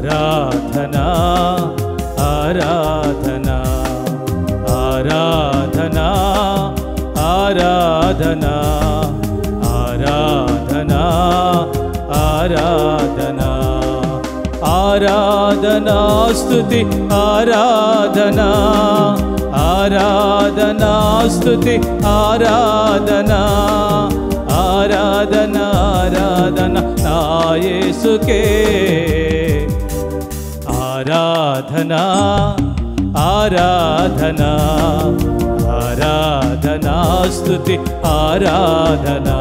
ఆరాధనా ఆరాధనా ఆరాధనా ఆరాధనా ఆరాధనా ఆరాధనా ఆరాధనా స్తుతి ఆరాధనా ఆరాధనా స్తుతి ఆరాధనా ఆరాధనా ఆరాధనా నా యేసుకే ఆరాధనా ఆరాధనా ఆరాధనా స్తుతి ఆరాధనా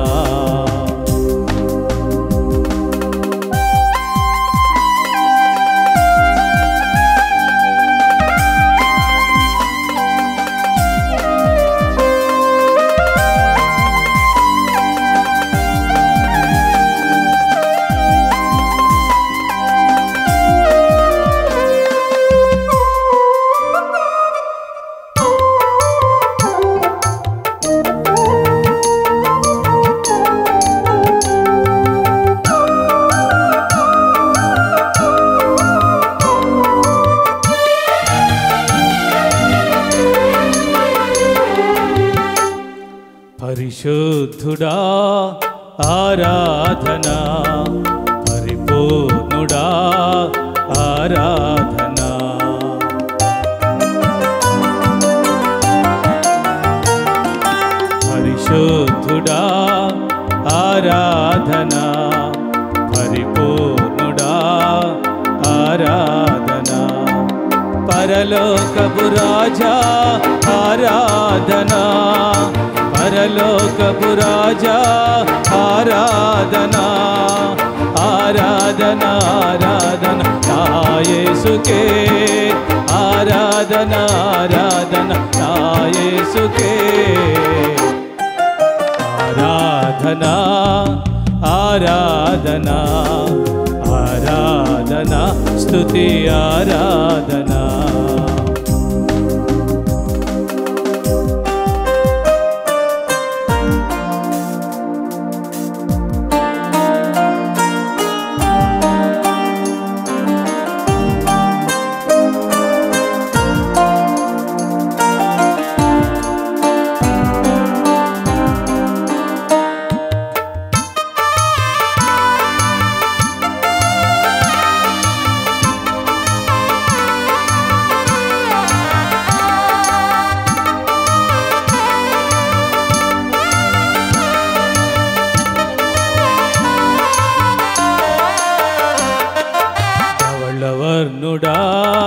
పరిశుద్ధుడా ఆరాధనా పరిపూర్ణుడా ఆరాధనా పరిశుద్ధుడా ఆరాధనా పరిపూర్ణుడా ఆరాధనా పరలోకపు రాజా ఆరాధనా పరలోకపు రాజా ఆరాధనా ఆరాధనా ఆరాధనా నా యేసుకే ఆరాధనా ఆరాధనా నా యేసుకే ఆరాధనా ఆరాధనా ఆరాధనా స్తుతి ఆరాధనా వర్ణుడా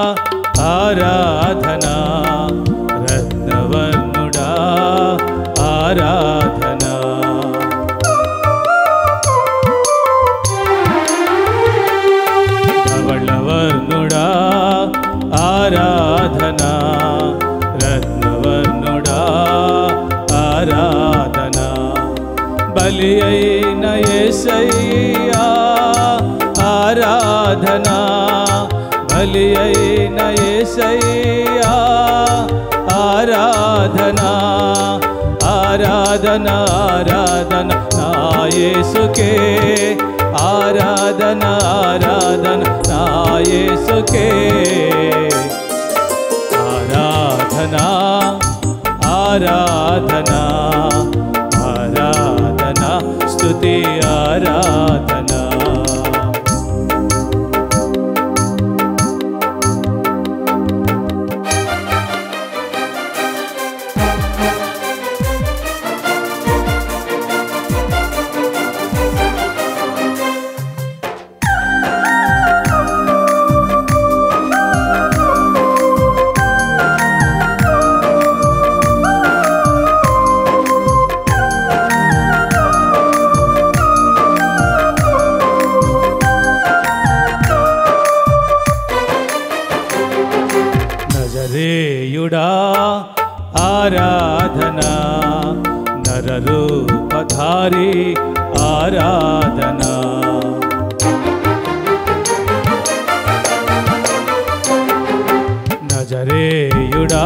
ఆరాధనా రత్నవర్ణుడా ఆరాధనా ధవళవర్ణుడా ఆరాధనా రత్నవర్ణుడా ఆరాధనా బలి అయిన యేసయ్యా ఆరాధనా బలి అయిన యేసయ్యా ఆరాధనా ఆరాధనా ఆరాధనా నా యేసుకే ఆరాధనా ఆరాధనా నా యేసుకే ఆరాధనా ఆరాధనా ఆరాధనా స్తుతి ఆరాధనా నజరేయుడా ఆరాధనా నరరూపధారి ఆరాధనా నజరేయుడా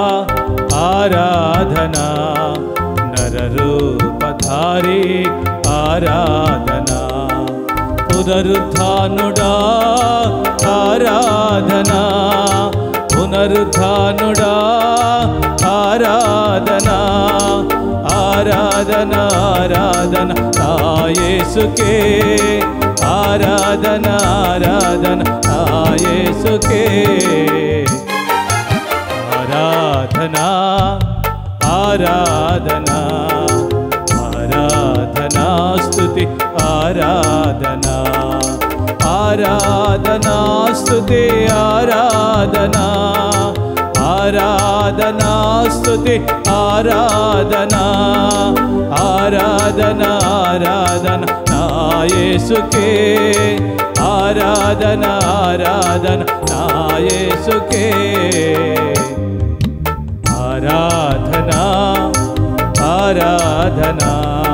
ఆరాధనా నరరూపధారి ఆరాధనా పునరుత్థానుడా ఆరాధనా, పునరుత్థానుడా ఆరాధనా, ఆరాధన ఆరాధన నా యేసుకే, ఆరాధన ఆరాధన నా యేసుకే. ఆరాధనా ఆరాధనా ఆరాధనా స్తుతి ఆరాధనా, ఆరాధనా స్తుతి ఆరాధనా, ఆరాధనా స్తుతి ఆరాధనా, ఆరాధన ఆరాధన నా యేసుకే, ఆరాధన ఆరాధన నా యేసుకే. ఆరాధనా ఆరాధనా